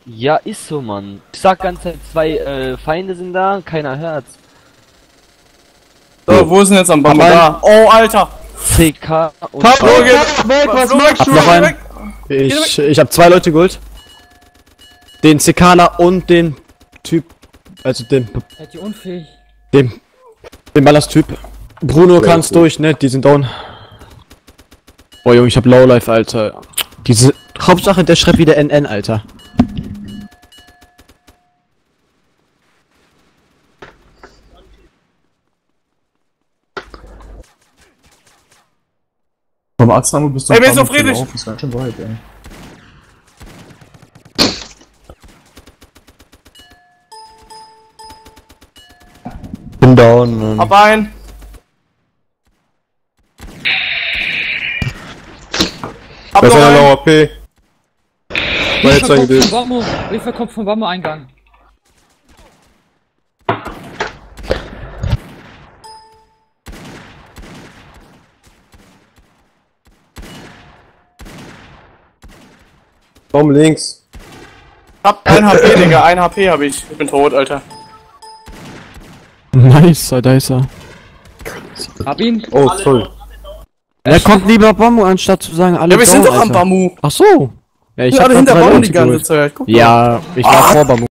Ja, ist so, Mann. Ich sag ganze Zeit, zwei Feinde sind da, keiner hört's. So, wo ist denn jetzt am Baum? Da. Oh, Alter! CK und... Pablo, geh weg, was magst du? noch einen. Weg. Ich hab zwei Leute geholt. Den Sekana und den Typ, also den Seid ihr unfähig? den Ballast-Typ. Bruno kannst durch, ne? Die sind down. Oh Junge, ich hab Lowlife, Alter. Diese Hauptsache, der schreibt wieder NN, Alter. Vom Arztname bist du. Ey, wer ist so friedlich? Das ist ganz schön weit, ey. Bin down. Hab ein. Hab Das noch ist eine einen. Low AP. War jetzt ein Geduld. Reaper kommt vom Bammo-Eingang. Baum links. Hab ein HP, Digga. Ein HP hab ich. Ich bin tot, Alter. Nice, da ist er. Hab ihn. Oh, sorry. Er kommt lieber Bambu, anstatt zu sagen, alle Ja, wir sind down, doch am Alter. Bamu. Ach so. Ja, Ich hab bin alle grad hinter drei Baum Leute die ganze geholt. Zeit. Guck mal. Ja, ich war vor Bambu.